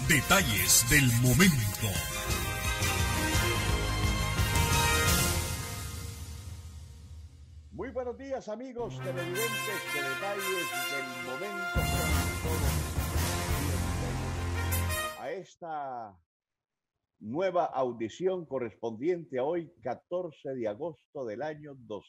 Detalles del momento. Muy buenos días, amigos televidentes de Detalles del Momento. A esta nueva audición correspondiente a hoy, 14 de agosto del año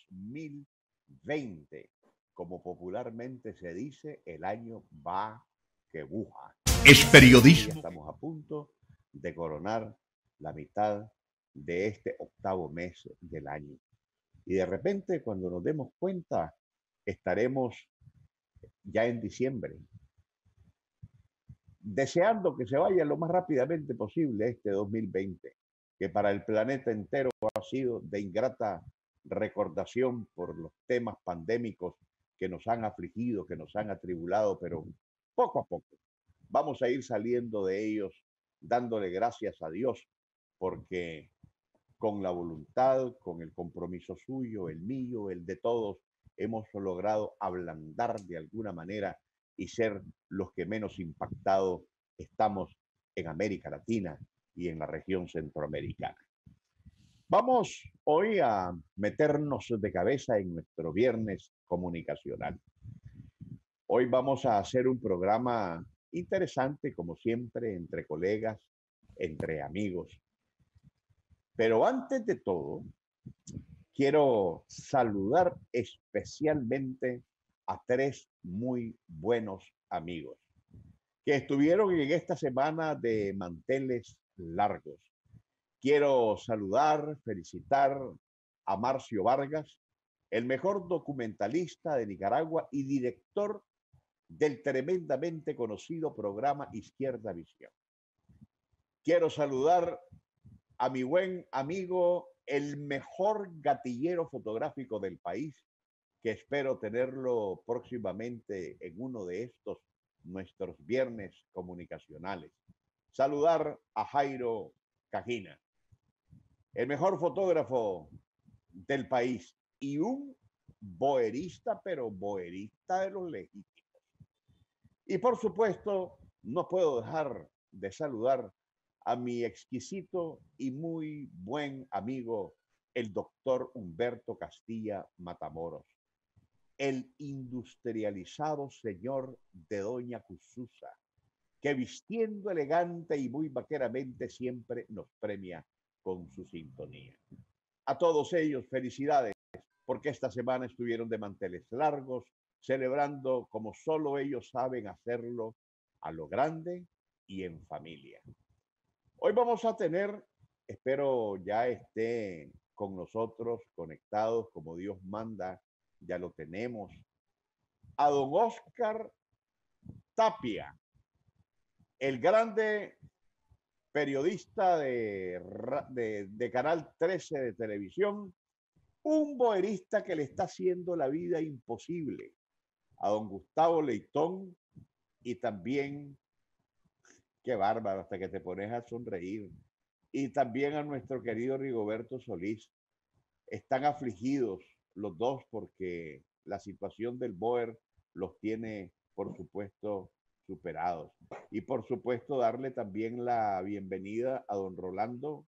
2020. Como popularmente se dice, el año va que buja. Es periodismo. Ya estamos a punto de coronar la mitad de este octavo mes del año. Y de repente, cuando nos demos cuenta, estaremos ya en diciembre, deseando que se vaya lo más rápidamente posible este 2020, que para el planeta entero ha sido de ingrata recordación por los temas pandémicos que nos han afligido, que nos han atribulado, pero poco a poco vamos a ir saliendo de ellos, dándole gracias a Dios, porque con la voluntad, con el compromiso suyo, el mío, el de todos, hemos logrado ablandar de alguna manera y ser los que menos impactados estamos en América Latina y en la región centroamericana. Vamos hoy a meternos de cabeza en nuestro viernes comunicacional. Hoy vamos a hacer un programa interesante, como siempre, entre colegas, entre amigos. Pero antes de todo, quiero saludar especialmente a tres muy buenos amigos que estuvieron en esta semana de manteles largos. Quiero saludar, felicitar a Marcio Vargas, el mejor documentalista de Nicaragua y director del tremendamente conocido programa Izquierda Visión. Quiero saludar a mi buen amigo, el mejor gatillero fotográfico del país, que espero tenerlo próximamente en uno de estos nuestros viernes comunicacionales. Saludar a Jairo Cajina, el mejor fotógrafo del país y un boerista, pero boerista de los legítimos. Y por supuesto, no puedo dejar de saludar a mi exquisito y muy buen amigo, el doctor Humberto Castilla Matamoros, el industrializado señor de Doña Cususa, que vistiendo elegante y muy vaqueramente siempre nos premia con su sintonía. A todos ellos, felicidades, porque esta semana estuvieron de manteles largos, celebrando como solo ellos saben hacerlo, a lo grande y en familia. Hoy vamos a tener, espero ya esté con nosotros conectados como Dios manda, ya lo tenemos, a don Oscar Tapia, el grande periodista de Canal 13 de televisión, un boerista que le está haciendo la vida imposible a don Gustavo Leitón y también, qué bárbaro, hasta que te pones a sonreír, y también a nuestro querido Rigoberto Solís. Están afligidos los dos porque la situación del BOER los tiene, por supuesto, superados. Y por supuesto, darle también la bienvenida a don Rolando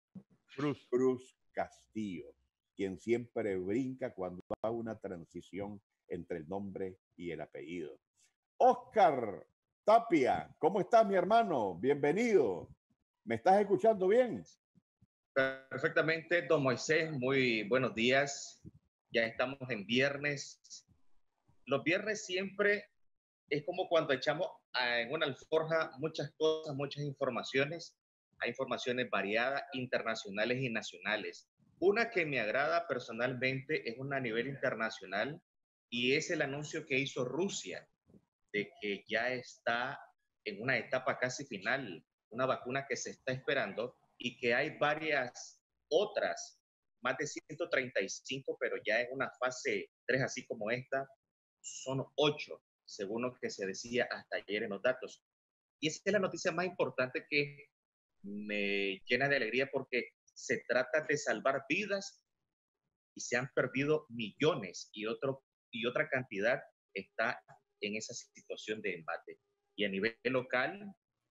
Cruz Castillo, quien siempre brinca cuando va una transición entre el nombre y el apellido. Oscar Tapia, ¿cómo estás, mi hermano? Bienvenido. ¿Me estás escuchando bien? Perfectamente, don Moisés, muy buenos días. Ya estamos en viernes. Los viernes siempre es como cuando echamos en una alforja muchas cosas, muchas informaciones. Hay informaciones variadas, internacionales y nacionales. Una que me agrada personalmente es una a nivel internacional y es el anuncio que hizo Rusia de que ya está en una etapa casi final, una vacuna que se está esperando y que hay varias otras, más de 135, pero ya en una fase 3, así como esta, son 8, según lo que se decía hasta ayer en los datos. Y esa es la noticia más importante que me llena de alegría porque se trata de salvar vidas y se han perdido millones y otra cantidad está en esa situación de embate. Y a nivel local,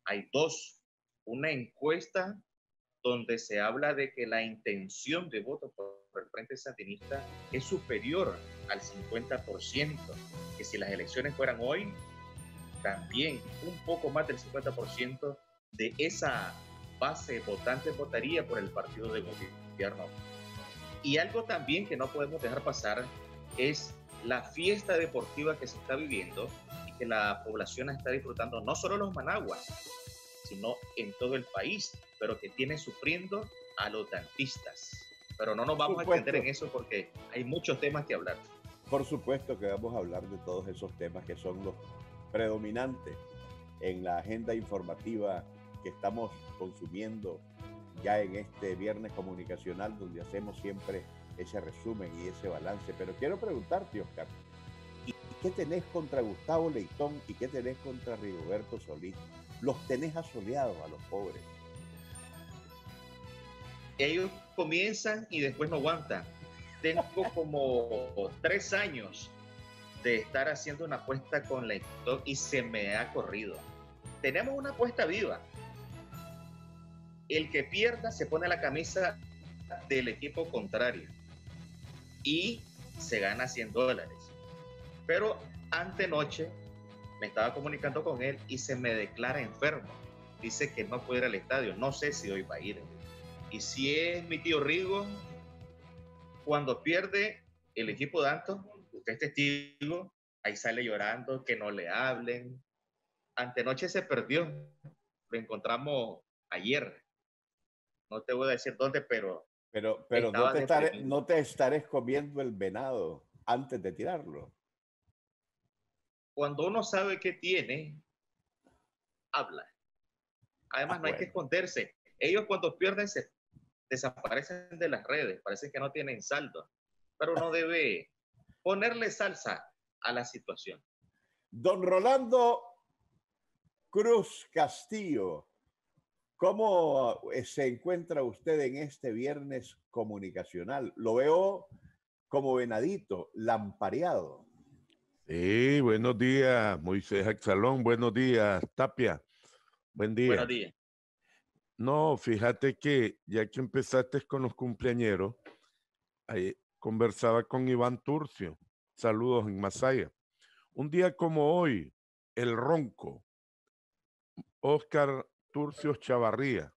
Hay dos. Una encuesta donde se habla de que la intención de voto por el Frente Sandinista es superior al 50%, que si las elecciones fueran hoy, también un poco más del 50% de esa base votante votaría por el partido de gobierno. Y algo también que no podemos dejar pasar es la fiesta deportiva que se está viviendo y que la población está disfrutando, no solo los managuas, sino en todo el país, pero que tiene sufriendo a los dantistas. Pero no nos vamos a extender en eso porque hay muchos temas que hablar. Por supuesto que vamos a hablar de todos esos temas que son los predominantes en la agenda informativa que estamos consumiendo ya en este viernes comunicacional, donde hacemos siempre ese resumen y ese balance. Pero quiero preguntarte, Oscar, ¿y qué tenés contra Gustavo Leitón y qué tenés contra Rigoberto Solís? Los tenés asoleados a los pobres. Ellos comienzan y después no aguantan. Tengo como 3 años de estar haciendo una apuesta con Leitón y se me ha corrido. Tenemos una apuesta viva. El que pierda se pone la camisa del equipo contrario y se gana $100. Pero antenoche me estaba comunicando con él y se me declara enfermo. Dice que no puede ir al estadio. No sé si hoy va a ir. Y si es mi tío Rigo, cuando pierde el equipo de Antos, usted es testigo, ahí sale llorando, que no le hablen. Antenoche se perdió. Lo encontramos ayer. No te voy a decir dónde, pero no te estarás comiendo el venado antes de tirarlo. Cuando uno sabe qué tiene, habla. Además, no hay que esconderse. Ellos cuando pierden se desaparecen de las redes, parece que no tienen saldo, pero uno debe ponerle salsa a la situación. Don Rolando Cruz Castillo, ¿cómo se encuentra usted en este viernes comunicacional? Lo veo como venadito, lampareado. Sí, buenos días, Moisés Axalón, buenos días, Tapia, buen día. Buenos días. No, fíjate que ya que empezaste con los cumpleañeros, ahí conversaba con Iván Turcio, saludos en Masaya. Un día como hoy, el ronco, Óscar Turcios Chavarría,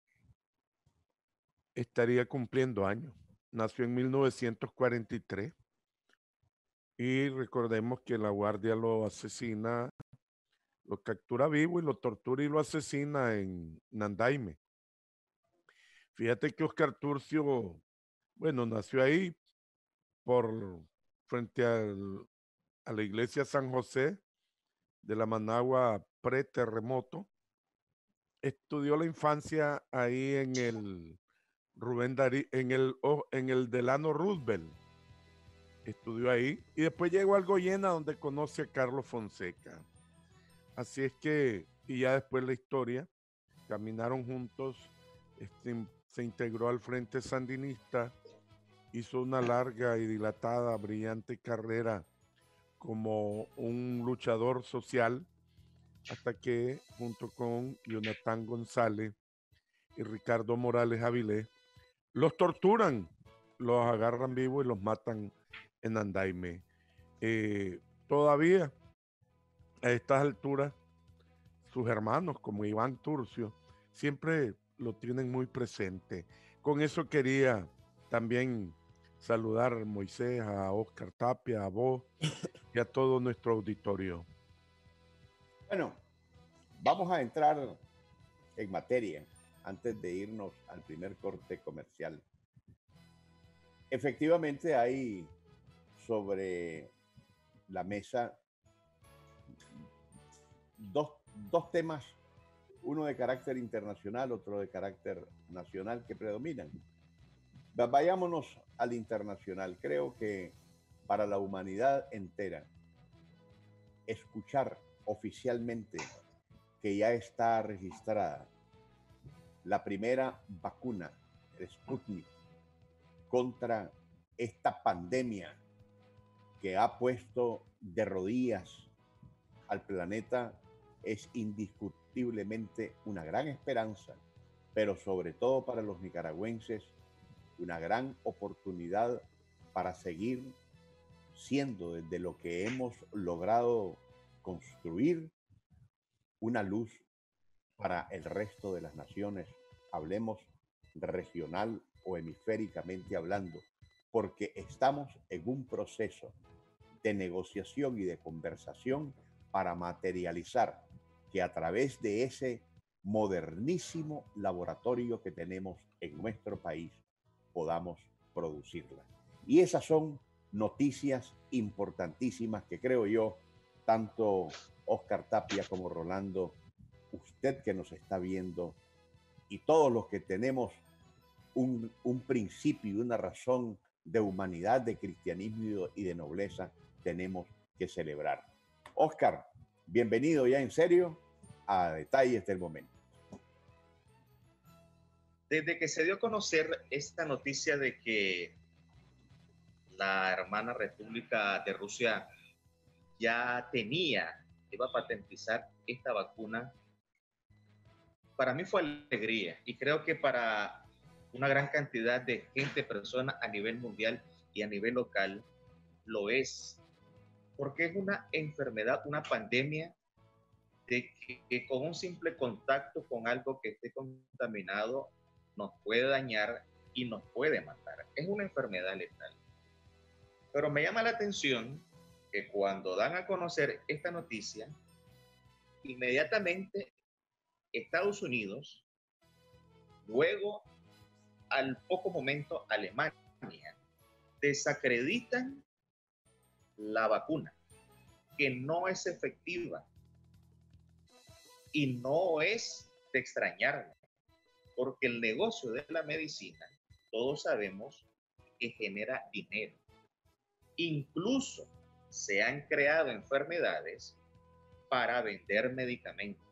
estaría cumpliendo años. Nació en 1943 y recordemos que la Guardia lo asesina, lo captura vivo y lo tortura y lo asesina en Nandaime. Fíjate que Óscar Turcio, bueno, nació ahí frente a la iglesia San José de la Managua pre-terremoto. Estudió la infancia ahí en el Rubén Darío, en el Delano Roosevelt. Estudió ahí y después llegó al Goyena donde conoce a Carlos Fonseca. Así es que, y ya después la historia, caminaron juntos, se integró al Frente Sandinista, hizo una larga y dilatada, brillante carrera como un luchador social, hasta que junto con Jonathan González y Ricardo Morales Avilés, los torturan, los agarran vivos y los matan en Andaime. Todavía a estas alturas, sus hermanos como Iván Turcio siempre lo tienen muy presente. Con eso quería también saludar a Moisés, a Óscar Tapia, a vos y a todo nuestro auditorio. Bueno, vamos a entrar en materia antes de irnos al primer corte comercial. Efectivamente hay sobre la mesa dos temas, uno de carácter internacional, otro de carácter nacional, que predominan. Vayámonos al internacional. Creo que para la humanidad entera, escuchar oficialmente que ya está registrada la primera vacuna, el Sputnik, contra esta pandemia que ha puesto de rodillas al planeta es indiscutiblemente una gran esperanza, pero sobre todo para los nicaragüenses, una gran oportunidad para seguir siendo desde lo que hemos logrado construir una luz para el resto de las naciones, hablemos regional o hemisféricamente hablando, porque estamos en un proceso de negociación y de conversación para materializar que a través de ese modernísimo laboratorio que tenemos en nuestro país podamos producirla. Y esas son noticias importantísimas que creo yo, tanto Oscar Tapia como Rolando, usted que nos está viendo y todos los que tenemos un principio y una razón de humanidad, de cristianismo y de nobleza, tenemos que celebrar. Oscar, bienvenido ya en serio a Detalles del Momento. Desde que se dio a conocer esta noticia de que la hermana República de Rusia ya iba a patentizar esta vacuna, para mí fue alegría y creo que para una gran cantidad de gente, personas a nivel mundial y a nivel local, lo es. Porque es una enfermedad, una pandemia de que con un simple contacto con algo que esté contaminado nos puede dañar y nos puede matar. Es una enfermedad letal. Pero me llama la atención que cuando dan a conocer esta noticia, inmediatamente Estados Unidos, luego al poco momento Alemania, desacreditan la vacuna, que no es efectiva y no es de extrañarme, porque el negocio de la medicina, todos sabemos que genera dinero. Incluso se han creado enfermedades para vender medicamentos.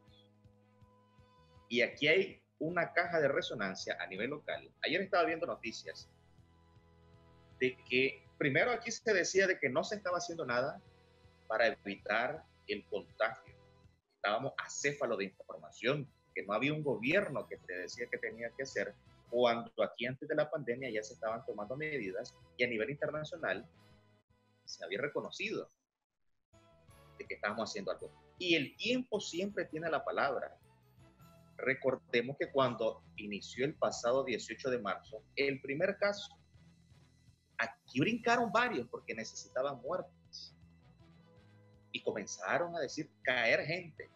Y aquí hay una caja de resonancia a nivel local. Ayer estaba viendo noticias de que primero aquí se decía de que no se estaba haciendo nada para evitar el contagio. Estábamos acéfalo de información, que no había un gobierno que te decía que tenía que hacer, cuando aquí antes de la pandemia ya se estaban tomando medidas y a nivel internacional se había reconocido de que estábamos haciendo algo. Y el tiempo siempre tiene la palabra. Recordemos que cuando inició el pasado 18 de marzo, el primer caso, aquí brincaron varios porque necesitaban muertes. Y comenzaron a decir, caer gente.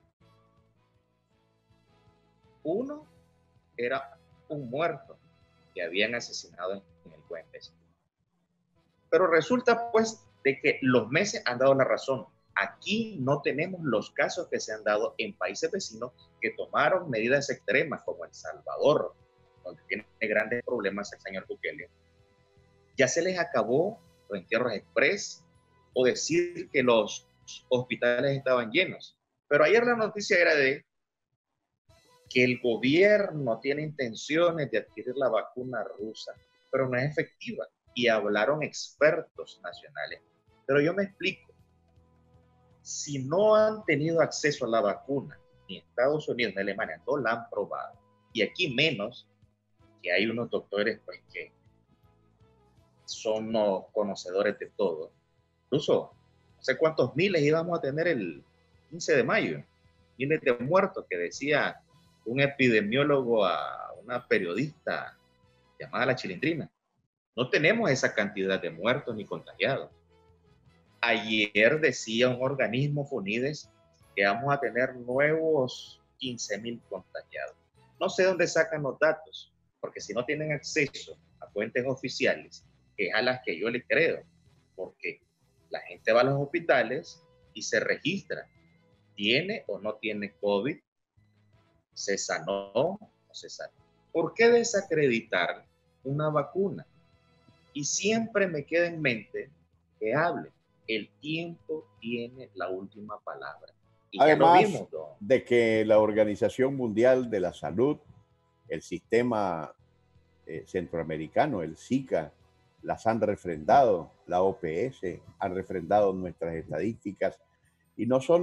Uno era un muerto que habían asesinado en el Güemes. Pero resulta pues de que los meses han dado la razón. Aquí no tenemos los casos que se han dado en países vecinos que tomaron medidas extremas, como El Salvador, donde tiene grandes problemas el señor Bukele. Ya se les acabó los entierros express o decir que los hospitales estaban llenos. Pero ayer la noticia era de que el gobierno tiene intenciones de adquirir la vacuna rusa, pero no es efectiva. Y hablaron expertos nacionales. Pero yo me explico. Si no han tenido acceso a la vacuna, ni Estados Unidos ni Alemania no la han probado, y aquí menos, que hay unos doctores pues que son los conocedores de todo. Incluso, no sé cuántos miles íbamos a tener el 15 de mayo, miles de muertos, que decía un epidemiólogo a una periodista llamada La Chilindrina. No tenemos esa cantidad de muertos ni contagiados. Ayer decía un organismo FUNIDES que vamos a tener nuevos 15,000 contagiados. No sé dónde sacan los datos, porque si no tienen acceso a fuentes oficiales, que es a las que yo le creo, porque la gente va a los hospitales y se registra. ¿Tiene o no tiene COVID? ¿Se sanó o no se sanó? ¿Por qué desacreditar una vacuna? Y siempre me queda en mente que hable. El tiempo tiene la última palabra. Y además ya lo vimos, ¿no? De que la Organización Mundial de la Salud, el sistema centroamericano, el SICA, las han refrendado, la OPS han refrendado nuestras estadísticas, y no solo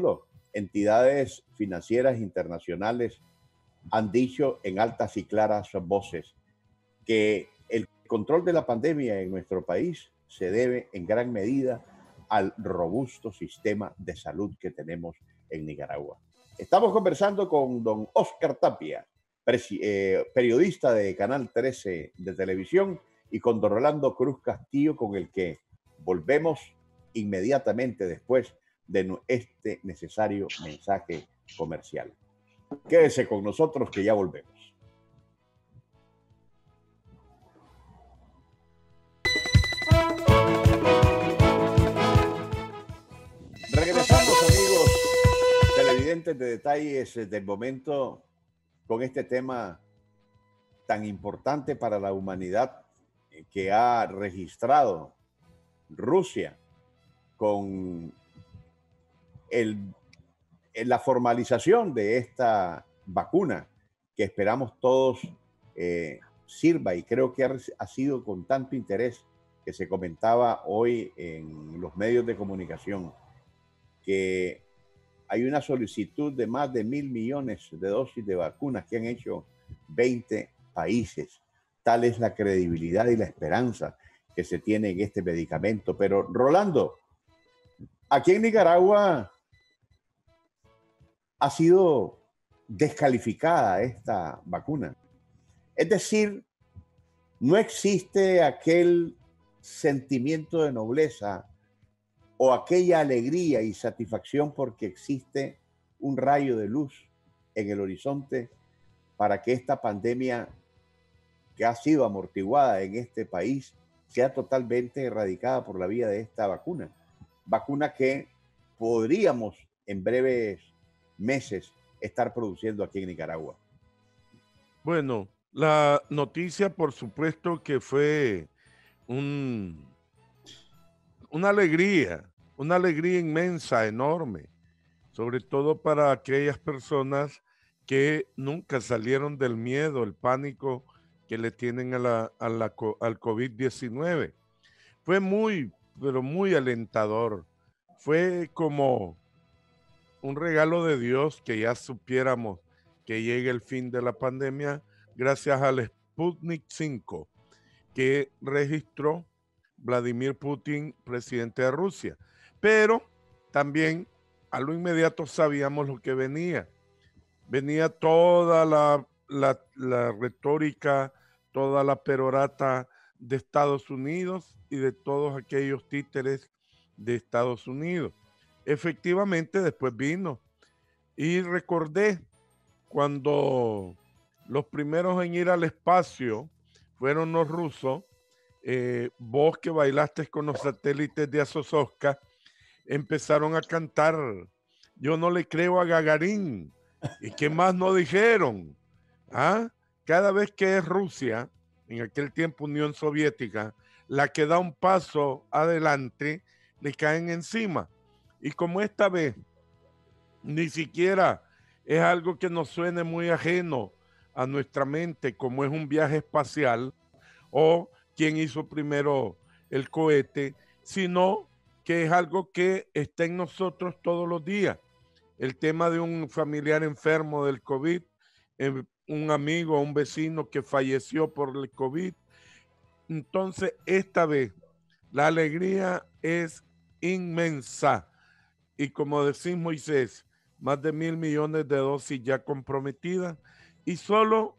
entidades financieras internacionales han dicho en altas y claras voces que el control de la pandemia en nuestro país se debe en gran medida al robusto sistema de salud que tenemos en Nicaragua. Estamos conversando con don Oscar Tapia, periodista de Canal 13 de televisión, y con don Rolando Cruz Castillo, con el que volvemos inmediatamente después de este necesario mensaje comercial. Quédese con nosotros que ya volvemos. Regresamos, amigos televidentes de Detalles del Momento, con este tema tan importante para la humanidad que ha registrado Rusia con la formalización de esta vacuna que esperamos todos sirva, y creo que ha sido con tanto interés que se comentaba hoy en los medios de comunicación que hay una solicitud de más de 1.000 millones de dosis de vacunas que han hecho 20 países. Tal es la credibilidad y la esperanza que se tiene en este medicamento. Pero, Rolando, aquí en Nicaragua ha sido descalificada esta vacuna. Es decir, no existe aquel sentimiento de nobleza o aquella alegría y satisfacción porque existe un rayo de luz en el horizonte para que esta pandemia que ha sido amortiguada en este país sea totalmente erradicada por la vía de esta vacuna. Vacuna que podríamos en breves meses estar produciendo aquí en Nicaragua. Bueno, la noticia, por supuesto, que fue una alegría inmensa, enorme, sobre todo para aquellas personas que nunca salieron del miedo, el pánico que le tienen al COVID-19. Fue muy, pero muy alentador. Fue como un regalo de Dios que ya supiéramos que llegue el fin de la pandemia gracias al Sputnik 5 que registró Vladimir Putin, presidente de Rusia. Pero también a lo inmediato sabíamos lo que venía. Venía toda la retórica, toda la perorata de Estados Unidos y de todos aquellos títeres de Estados Unidos. Efectivamente, después vino. Y recordé cuando los primeros en ir al espacio fueron los rusos. Vos que bailaste con los satélites de Asosovka, empezaron a cantar "Yo no le creo a Gagarín". ¿Y qué más no dijeron? ¿Ah? Cada vez que es Rusia, en aquel tiempo Unión Soviética, la que da un paso adelante, le caen encima. Y como esta vez ni siquiera es algo que nos suene muy ajeno a nuestra mente, como es un viaje espacial o quién hizo primero el cohete, sino que es algo que está en nosotros todos los días. El tema de un familiar enfermo del COVID, un amigo, un vecino que falleció por el COVID. Entonces, esta vez, la alegría es inmensa. Y como decís, Moisés, más de 1.000 millones de dosis ya comprometidas y solo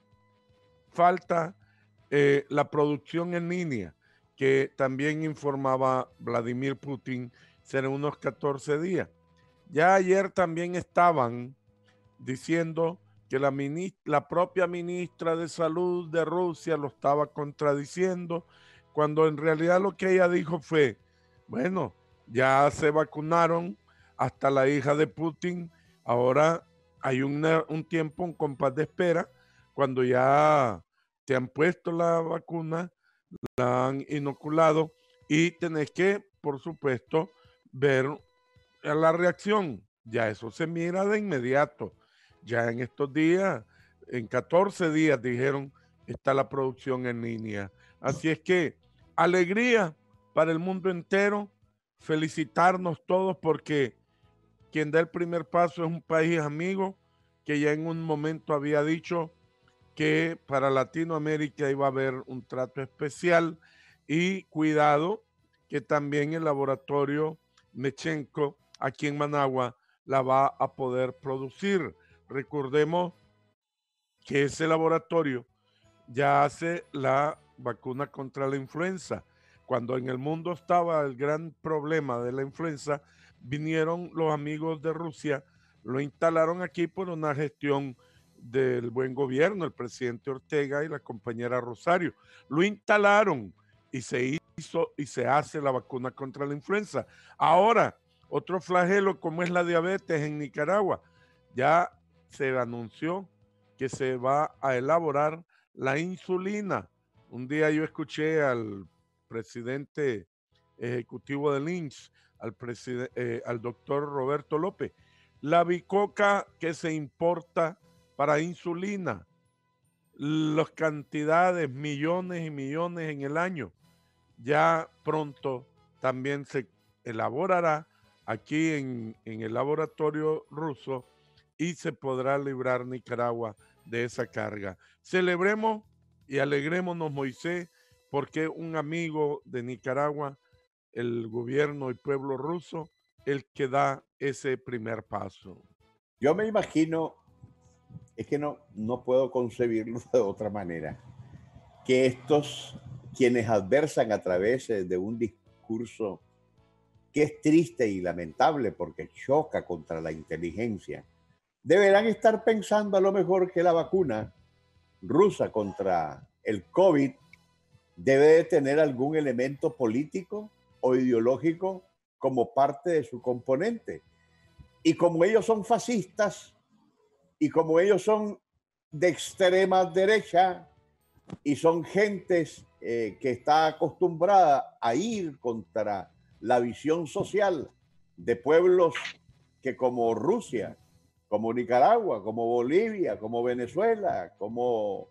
falta la producción en línea, que también informaba Vladimir Putin, será unos 14 días. Ya ayer también estaban diciendo que la propia ministra de Salud de Rusia lo estaba contradiciendo, cuando en realidad lo que ella dijo fue, bueno, ya se vacunaron hasta la hija de Putin, ahora hay un tiempo, un compás de espera, cuando ya te han puesto la vacuna, la han inoculado y tenés que, por supuesto, ver la reacción. Ya eso se mira de inmediato. Ya en estos días, en 14 días dijeron, está la producción en línea. Así es que alegría para el mundo entero, felicitarnos todos porque quien da el primer paso es un país amigo que ya en un momento había dicho que para Latinoamérica iba a haber un trato especial y cuidado que también el laboratorio Mechenco aquí en Managua la va a poder producir. Recordemos que ese laboratorio ya hace la vacuna contra la influenza. Cuando en el mundo estaba el gran problema de la influenza, vinieron los amigos de Rusia, lo instalaron aquí por una gestión del buen gobierno, el presidente Ortega y la compañera Rosario. Lo instalaron y se hizo y se hace la vacuna contra la influenza. Ahora, otro flagelo como es la diabetes en Nicaragua, ya se anunció que se va a elaborar la insulina. Un día yo escuché al presidente ejecutivo del INSS, al doctor Roberto López, la bicoca que se importa para insulina, las cantidades, millones y millones en el año, ya pronto también se elaborará aquí en el laboratorio ruso y se podrá librar Nicaragua de esa carga. Celebremos y alegrémonos, Moisés, porque un amigo de Nicaragua, el gobierno y pueblo ruso, el que da ese primer paso. Yo me imagino, es que no puedo concebirlo de otra manera, que estos quienes adversan a través de un discurso que es triste y lamentable porque choca contra la inteligencia, deberán estar pensando a lo mejor que la vacuna rusa contra el COVID debe de tener algún elemento político o ideológico como parte de su componente. Y como ellos son fascistas y como ellos son de extrema derecha y son gentes que está acostumbrada a ir contra la visión social de pueblos que como Rusia, como Nicaragua, como Bolivia, como Venezuela, como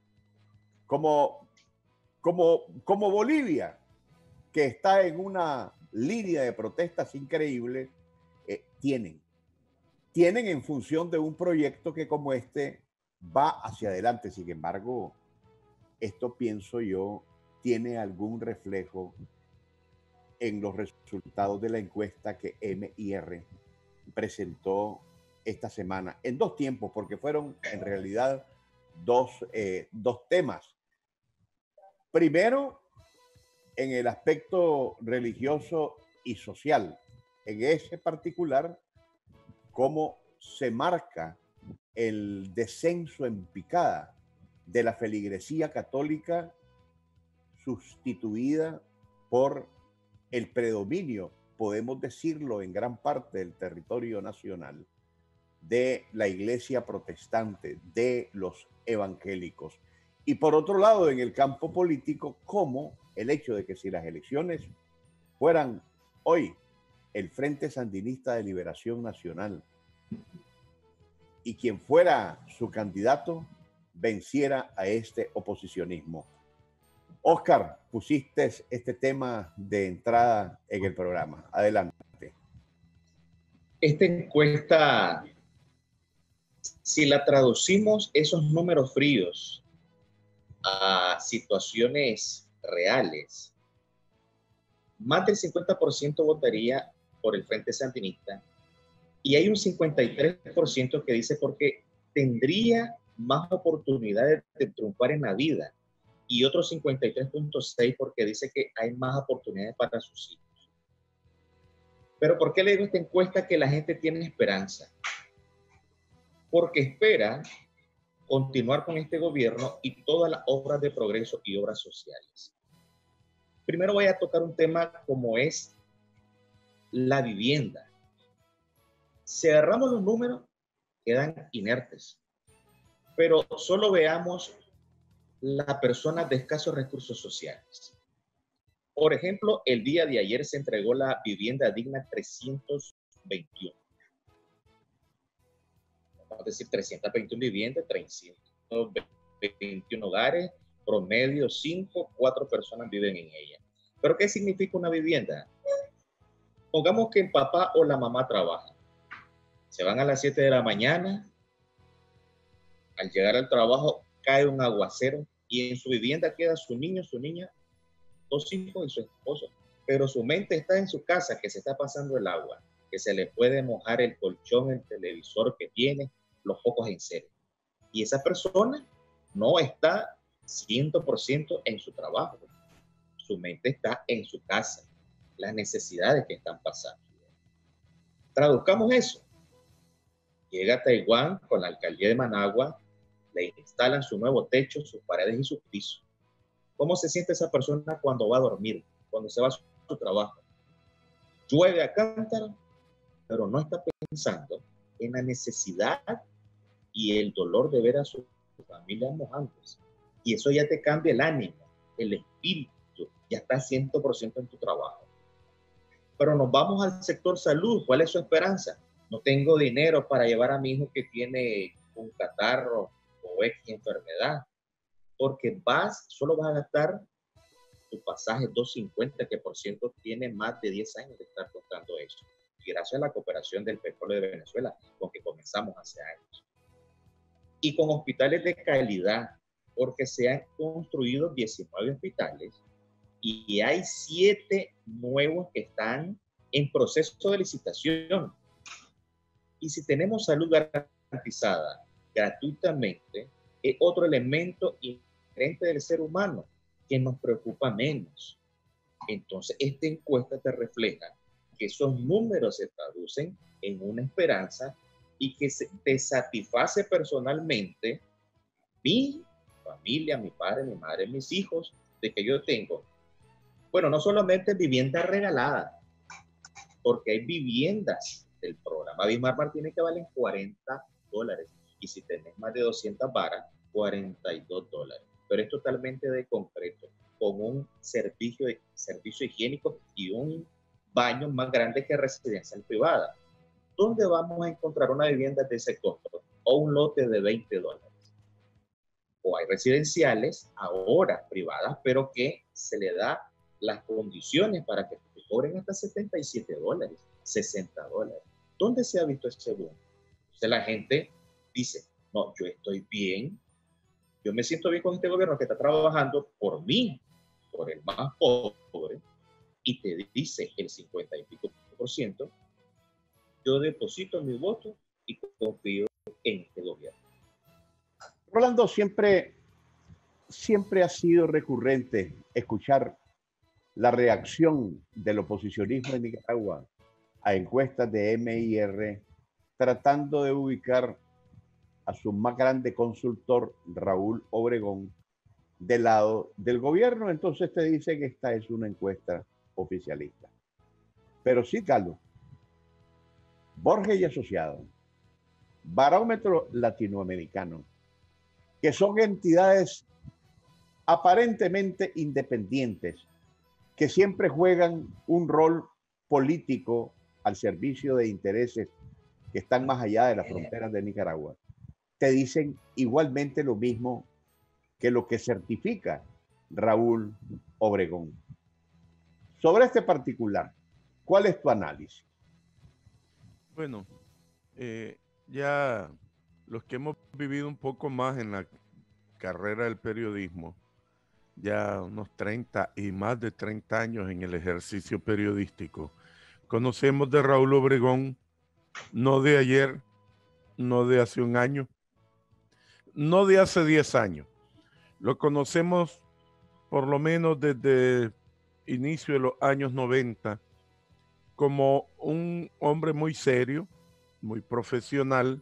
Bolivia, que está en una línea de protestas increíbles, tienen en función de un proyecto que como este va hacia adelante. Sin embargo, esto pienso yo tiene algún reflejo en los resultados de la encuesta que MIR presentó esta semana, en dos tiempos, porque fueron en realidad dos temas. Primero, en el aspecto religioso y social. En ese particular, cómo se marca el descenso en picada de la feligresía católica sustituida por el predominio, podemos decirlo, en gran parte del territorio nacional, de la iglesia protestante, de los evangélicos. Y por otro lado, en el campo político, como el hecho de que si las elecciones fueran hoy el Frente Sandinista de Liberación Nacional y quien fuera su candidato venciera a este oposicionismo. Oscar, pusiste este tema de entrada en el programa. Adelante. Esta encuesta, si la traducimos esos números fríos a situaciones reales, más del 50% votaría por el Frente Sandinista y hay un 53% que dice porque tendría más oportunidades de triunfar en la vida y otro 53.6% porque dice que hay más oportunidades para sus hijos. Pero ¿por qué le digo esta encuesta que la gente tiene esperanza? Porque espera continuar con este gobierno y todas las obras de progreso y obras sociales. Primero voy a tocar un tema como es la vivienda. Si agarramos los números, quedan inertes. Pero solo veamos las personas de escasos recursos sociales. Por ejemplo, el día de ayer se entregó la vivienda digna 321. Vamos a decir 321 viviendas, 321 hogares, promedio 4 personas viven en ella. ¿Pero qué significa una vivienda? Pongamos que el papá o la mamá trabajan. Se van a las 7 de la mañana, al llegar al trabajo cae un aguacero y en su vivienda queda su niño, su niña, 2 hijos y su esposo. Pero su mente está en su casa, que se está pasando el agua, que se le puede mojar el colchón, el televisor que tiene, los focos en serio. Y esa persona no está 100% en su trabajo. Su mente está en su casa, las necesidades que están pasando. Traduzcamos eso. Llega a Taiwán con la alcaldía de Managua, le instalan su nuevo techo, sus paredes y sus pisos. ¿Cómo se siente esa persona cuando va a dormir, cuando se va a su trabajo? Llueve a cántaro, pero no está pensando en la necesidad y el dolor de ver a su familia mojándose. Y eso ya te cambia el ánimo, el espíritu, ya estás 100% en tu trabajo. Pero nos vamos al sector salud. ¿Cuál es su esperanza? No tengo dinero para llevar a mi hijo que tiene un catarro o X enfermedad, porque solo vas a gastar tu pasaje 250, que por cierto tiene más de 10 años de estar costando eso. Y gracias a la cooperación del petróleo de Venezuela, con que comenzamos hace años. Y con hospitales de calidad, porque se han construido 19 hospitales y hay 7 nuevos que están en proceso de licitación. Y si tenemos salud garantizada gratuitamente, es otro elemento inherente del ser humano que nos preocupa menos. Entonces, esta encuesta te refleja que esos números se traducen en una esperanza y que te satisface personalmente mi familia, mi padre, mi madre, mis hijos, de que yo tengo, bueno, no solamente vivienda regalada, porque hay viviendas del programa Bismarck Martínez que valen $40, y si tenés más de 200 varas, $42. Pero es totalmente de concreto, con un servicio higiénico y un baño más grande que residencial privada. ¿Dónde vamos a encontrar una vivienda de ese costo o un lote de $20? O hay residenciales ahora privadas, pero que se le da las condiciones para que te cobren hasta $77, $60. ¿Dónde se ha visto ese boom? Entonces la gente dice, no, yo estoy bien, yo me siento bien con este gobierno que está trabajando por mí, por el más pobre, y te dice el 50 y pico %, yo deposito mi voto y confío en este gobierno. Rolando, siempre ha sido recurrente escuchar la reacción del oposicionismo en Nicaragua a encuestas de MIR, tratando de ubicar a su más grande consultor, Raúl Obregón, del lado del gobierno. Entonces te dice que esta es una encuesta oficialista. Pero sí, Carlos, Borges y Asociados, Barómetro Latinoamericano, que son entidades aparentemente independientes, que siempre juegan un rol político al servicio de intereses que están más allá de las fronteras de Nicaragua, te dicen igualmente lo mismo que lo que certifica Raúl Obregón. Sobre este particular, ¿cuál es tu análisis? Bueno, ya los que hemos vivido un poco más en la carrera del periodismo, ya unos 30 y más de 30 años en el ejercicio periodístico, conocemos de Raúl Obregón, no de ayer, no de hace un año, no de hace 10 años. Lo conocemos por lo menos desde inicio de los años 90 como un hombre muy serio, muy profesional.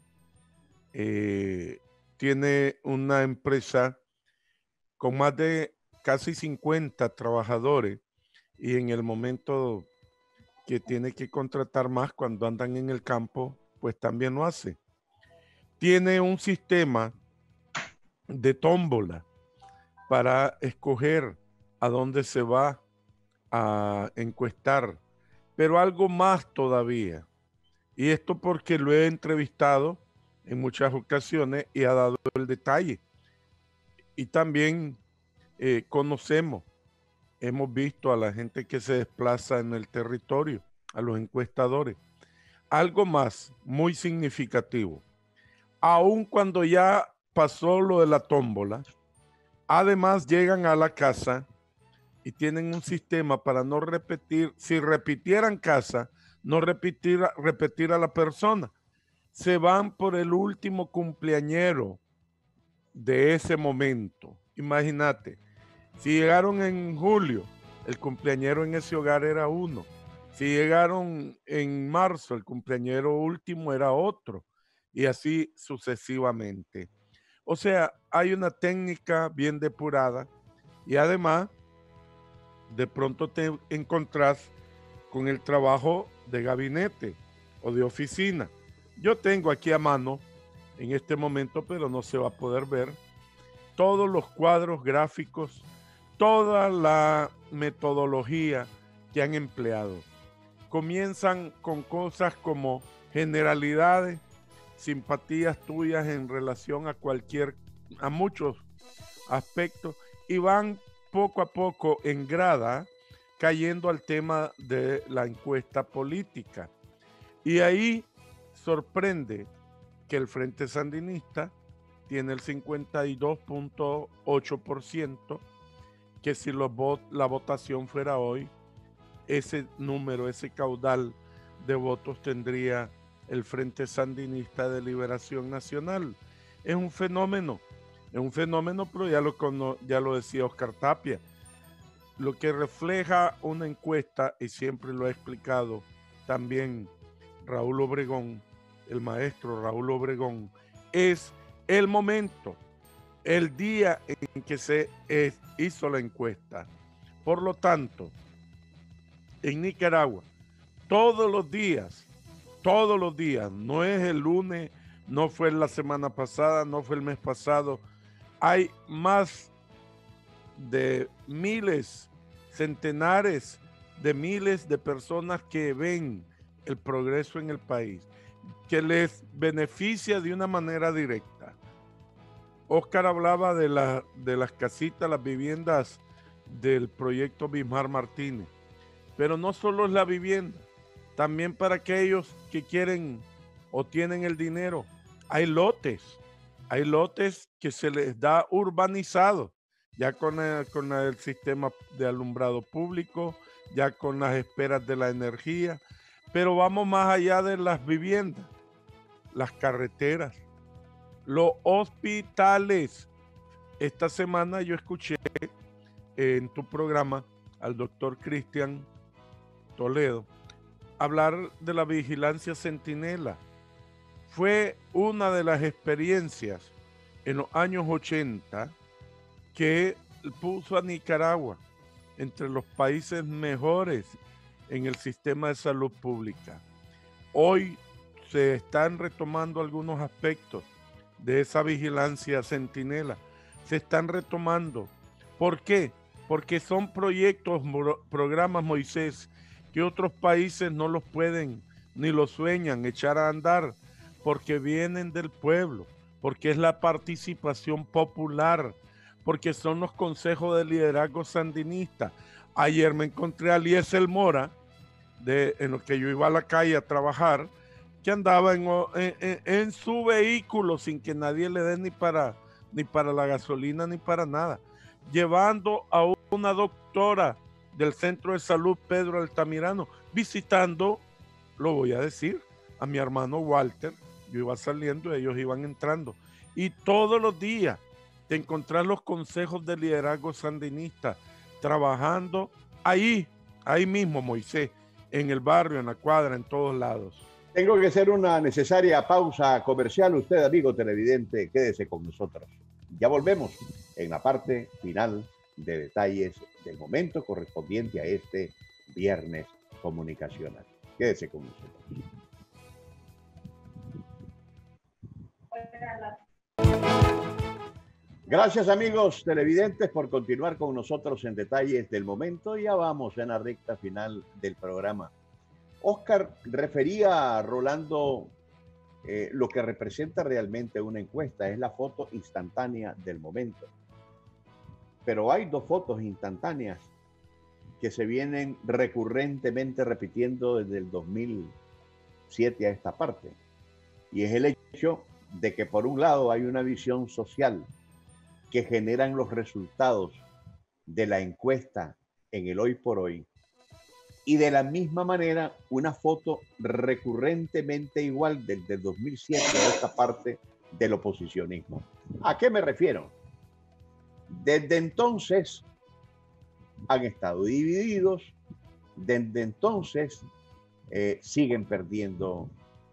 Tiene una empresa con más de casi 50 trabajadores y en el momento que tiene que contratar más cuando andan en el campo, pues también lo hace. Tiene un sistema de tómbola para escoger a dónde se va a encuestar, pero algo más todavía. Y esto porque lo he entrevistado en muchas ocasiones y ha dado el detalle. Y también conocemos, hemos visto a la gente que se desplaza en el territorio, a los encuestadores. algo más muy significativo. Aun cuando ya pasó lo de la tómbola, además llegan a la casa y tienen un sistema para no repetir, si repitieran casa, no repetir a la persona. Se van por el último cumpleañero de ese momento. Imagínate, si llegaron en julio, el cumpleañero en ese hogar era uno. Si llegaron en marzo, el cumpleañero último era otro. Y así sucesivamente. O sea, hay una técnica bien depurada y además de pronto te encontrás con el trabajo de gabinete o de oficina. Yo tengo aquí a mano en este momento, pero no se va a poder ver, todos los cuadros gráficos, toda la metodología que han empleado. Comienzan con cosas como generalidades, simpatías tuyas en relación a muchos aspectos, y van poco a poco en grada cayendo al tema de la encuesta política. Y ahí sorprende que el Frente Sandinista tiene el 52.8%, que si la votación fuera hoy, ese número, ese caudal de votos tendría el Frente Sandinista de Liberación Nacional. Es un fenómeno, pero ya lo decía Oscar Tapia. Lo que refleja una encuesta, y siempre lo ha explicado también Raúl Obregón, el maestro Raúl Obregón, es el momento, el día en que se hizo la encuesta. Por lo tanto, en Nicaragua, todos los días, no es el lunes, no fue la semana pasada, no fue el mes pasado, hay más de miles, centenares de miles de personas que ven el progreso en el país, que les beneficia de una manera directa. Oscar hablaba de las casitas, las viviendas del proyecto Bismar Martínez, pero no solo es la vivienda, también para aquellos que quieren o tienen el dinero, hay lotes que se les da urbanizado, ya con el sistema de alumbrado público, ya con las esperas de la energía, pero vamos más allá de las viviendas, las carreteras, los hospitales. Esta semana yo escuché en tu programa al doctor Cristian Toledo hablar de la vigilancia centinela. Fue una de las experiencias en los años 80 que puso a Nicaragua entre los países mejores en el sistema de salud pública. Hoy se están retomando algunos aspectos de esa vigilancia centinela. Se están retomando. ¿Por qué? Porque son proyectos, programas, Moisés, que otros países no los pueden ni los sueñan echar a andar, porque vienen del pueblo, porque es la participación popular, porque son los consejos de liderazgo sandinista. Ayer me encontré a Eliezer Mora, en lo que yo iba a la calle a trabajar, que andaba en su vehículo sin que nadie le dé ni para la gasolina ni para nada, llevando a una doctora del Centro de Salud Pedro Altamirano, visitando, lo voy a decir, a mi hermano Walter. Yo iba saliendo, ellos iban entrando, y todos los días te encontrás los consejos de liderazgo sandinista trabajando ahí mismo, Moisés, en el barrio, en la cuadra, en todos lados. Tengo que hacer una necesaria pausa comercial. Usted, amigo televidente, quédese con nosotros. Ya volvemos en la parte final de detalles del momento correspondiente a este viernes comunicacional. Quédese con nosotros. Gracias, amigos televidentes, por continuar con nosotros en detalles del momento. Ya vamos en la recta final del programa. Oscar refería a Rolando lo que representa realmente una encuesta, es la foto instantánea del momento. Pero hay dos fotos instantáneas que se vienen recurrentemente repitiendo desde el 2000, 2007 a esta parte. Y es el hecho de que por un lado hay una visión social que generan los resultados de la encuesta en el hoy por hoy, y de la misma manera una foto recurrentemente igual desde 2007 a esta parte del oposicionismo. ¿A qué me refiero? Desde entonces han estado divididos, desde entonces siguen perdiendo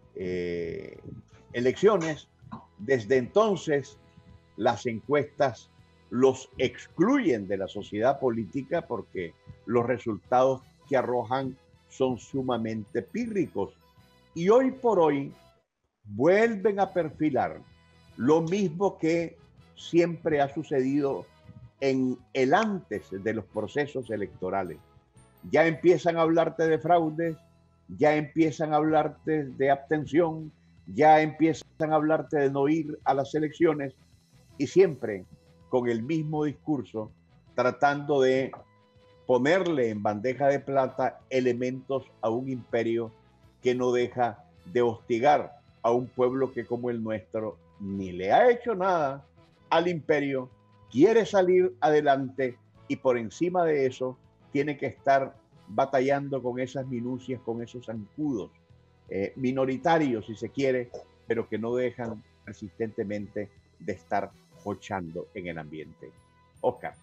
elecciones, desde entonces las encuestas los excluyen de la sociedad política porque los resultados que arrojan son sumamente pírricos. Y hoy por hoy vuelven a perfilar lo mismo que siempre ha sucedido en el antes de los procesos electorales. Ya empiezan a hablarte de fraudes, ya empiezan a hablarte de abstención, ya empiezan a hablarte de no ir a las elecciones, y siempre con el mismo discurso, tratando de ponerle en bandeja de plata elementos a un imperio que no deja de hostigar a un pueblo que, como el nuestro, ni le ha hecho nada al imperio, quiere salir adelante, y por encima de eso tiene que estar batallando con esas minucias, con esos zancudos minoritarios, si se quiere, pero que no dejan persistentemente de estar jochando en el ambiente. Oscar.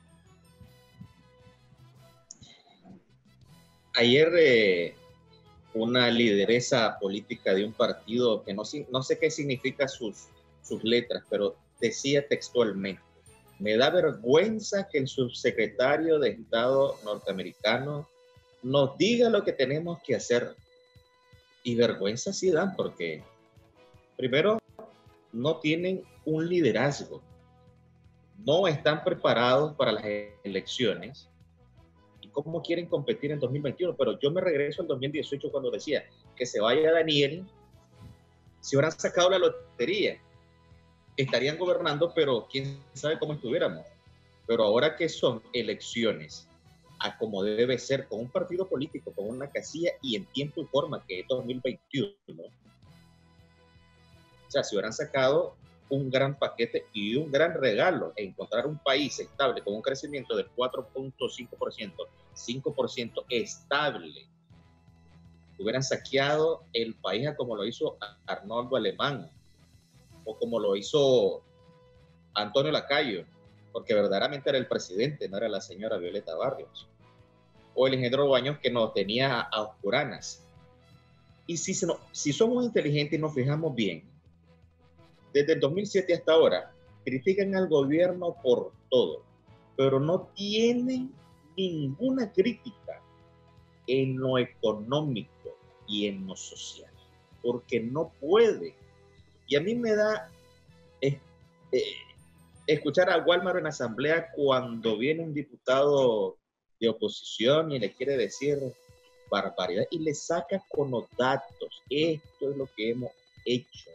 Ayer una lideresa política de un partido que no sé qué significa sus letras, pero decía textualmente: me da vergüenza que el subsecretario de Estado norteamericano nos diga lo que tenemos que hacer. Y vergüenza sí dan, porque primero no tienen un liderazgo, no están preparados para las elecciones. ¿Y cómo quieren competir en 2021? Pero yo me regreso al 2018 cuando decía que se vaya Daniel. Si hubieran sacado la lotería, estarían gobernando, pero quién sabe cómo estuviéramos. Pero ahora que son elecciones a como debe ser, con un partido político, con una casilla y en tiempo y forma, que es 2021, ¿no? O sea, si hubieran sacado un gran paquete y un gran regalo, encontrar un país estable con un crecimiento del 4.5%, 5% estable, hubieran saqueado el país como lo hizo Arnoldo Alemán o como lo hizo Antonio Lacayo, porque verdaderamente era el presidente, no era la señora Violeta Barrios, o el ingeniero Baños, que nos tenía a oscuranas. Y si somos inteligentes y nos fijamos bien, desde el 2007 hasta ahora, critican al gobierno por todo, pero no tienen ninguna crítica en lo económico y en lo social, porque no puede. Y a mí me da escuchar a Walmart en asamblea cuando viene un diputado de oposición y le quiere decir barbaridad y le saca con los datos. Esto es lo que hemos hecho.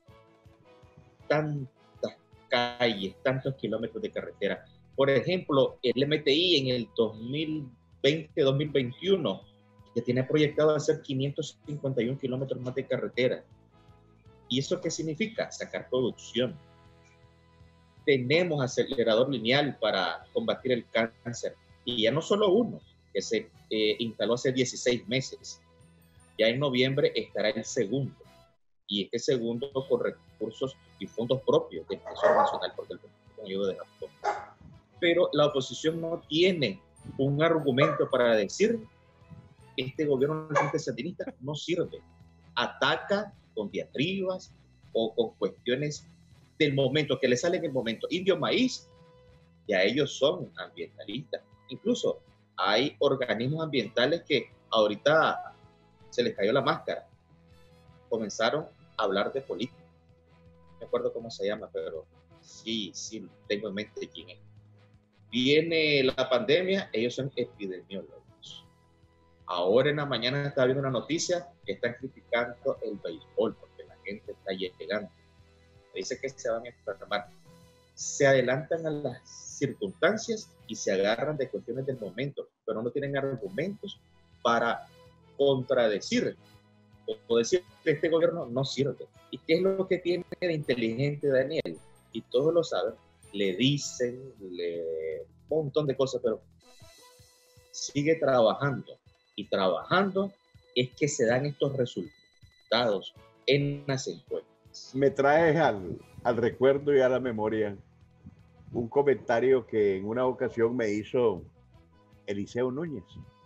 Tantas calles, tantos kilómetros de carretera. Por ejemplo, el MTI en el 2020-2021 que tiene proyectado hacer 551 kilómetros más de carretera. ¿Y eso qué significa? Sacar producción. Tenemos acelerador lineal para combatir el cáncer. Y ya no solo uno, que se instaló hace 16 meses. Ya en noviembre estará el segundo. Y este segundo con recursos y fondos propios del Tesoro Nacional, porque el con ayuda de Japón. Pero la oposición no tiene un argumento para decir este gobierno del Frente Sandinista no sirve. Ataca con diatribas o con cuestiones del momento, que le sale en el momento. Indio Maíz, ya ellos son ambientalistas. Incluso hay organismos ambientales que ahorita se les cayó la máscara. Comenzaron a hablar de política. No me acuerdo cómo se llama, pero sí tengo en mente quién es. Viene la pandemia, ellos son epidemiólogos. Ahora en la mañana estaba viendo una noticia que están criticando el béisbol porque la gente está llegando. Dice que se van a enfermar. Se adelantan a las circunstancias y se agarran de cuestiones del momento, pero no tienen argumentos para contradecir o decir que este gobierno no sirve. ¿Y qué es lo que tiene de inteligente Daniel? Y todos lo saben, le dicen, un montón de cosas, pero sigue trabajando. Y trabajando es que se dan estos resultados en las encuestas. Me traes al recuerdo y a la memoria un comentario que en una ocasión me hizo Eliseo Núñez.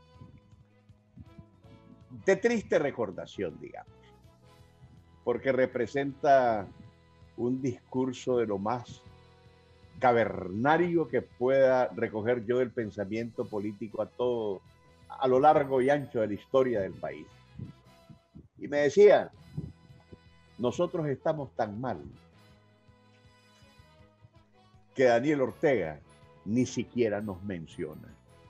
De triste recordación, digamos, porque representa un discurso de lo más cavernario que pueda recoger yo del pensamiento político a lo largo y ancho de la historia del país. Y me decía, nosotros estamos tan mal que Daniel Ortega ni siquiera nos menciona,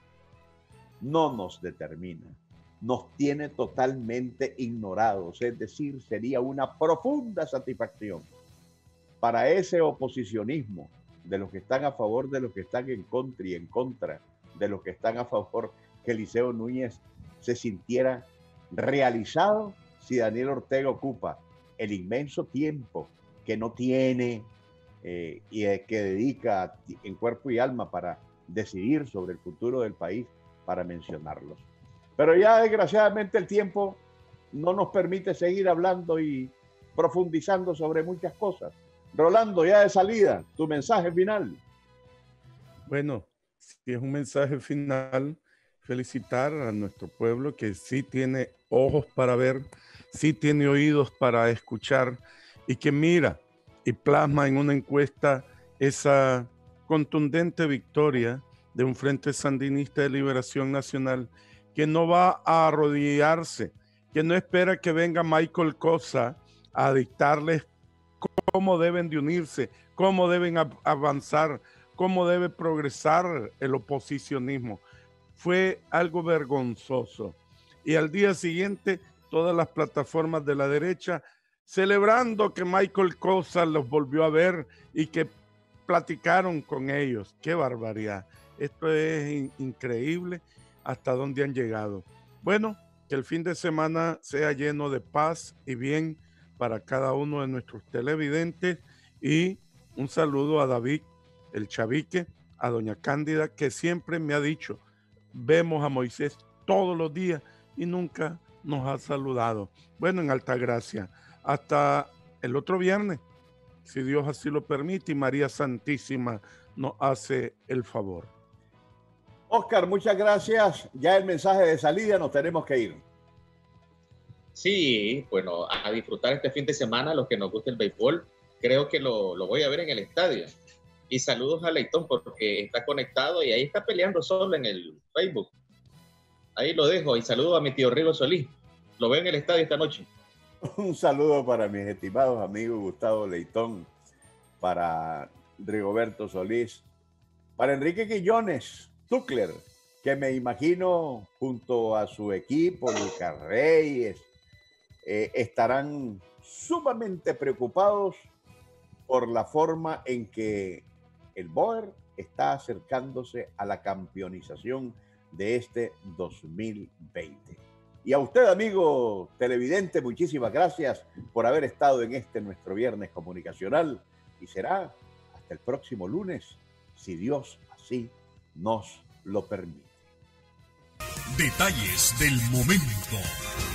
no nos determina, nos tiene totalmente ignorados, es decir, sería una profunda satisfacción para ese oposicionismo de los que están a favor, de los que están en contra y en contra, de los que están a favor, que Eliseo Núñez se sintiera realizado si Daniel Ortega ocupa el inmenso tiempo que no tiene y que dedica en cuerpo y alma para decidir sobre el futuro del país, para mencionarlos. Pero ya desgraciadamente el tiempo no nos permite seguir hablando y profundizando sobre muchas cosas. Rolando, ya de salida, tu mensaje final. Bueno, si es un mensaje final, felicitar a nuestro pueblo que sí tiene ojos para ver, sí tiene oídos para escuchar y que mira y plasma en una encuesta esa contundente victoria de un Frente Sandinista de Liberación Nacional que no va a arrodillarse, que no espera que venga Michael Cosa a dictarles cómo deben de unirse, cómo deben avanzar, cómo debe progresar el oposicionismo. Fue algo vergonzoso. Y al día siguiente, todas las plataformas de la derecha celebrando que Michael Cosa los volvió a ver y que platicaron con ellos. ¡Qué barbaridad! Esto es increíble hasta dónde han llegado. Bueno, que el fin de semana sea lleno de paz y bien para cada uno de nuestros televidentes y un saludo a David, el Chavique, a doña Cándida, que siempre me ha dicho, vemos a Moisés todos los días y nunca nos ha saludado. Bueno, en Altagracia, hasta el otro viernes, si Dios así lo permite y María Santísima nos hace el favor. Oscar, muchas gracias. Ya el mensaje de salida, nos tenemos que ir. Sí, bueno, a disfrutar este fin de semana, los que nos gusta el béisbol, creo que lo voy a ver en el estadio. Y saludos a Leitón porque está conectado y ahí está peleando solo en el Facebook. Ahí lo dejo y saludo a mi tío Rigo Solís. Lo veo en el estadio esta noche. Un saludo para mis estimados amigos Gustavo Leitón, para Rigoberto Solís, para Enrique Quillones, Tucler, que me imagino junto a su equipo, Lucas Reyes, estarán sumamente preocupados por la forma en que el Boer está acercándose a la campeonización de este 2020. Y a usted, amigo televidente, muchísimas gracias por haber estado en este nuestro viernes comunicacional y será hasta el próximo lunes, si Dios así nos lo permite. Detalles del momento.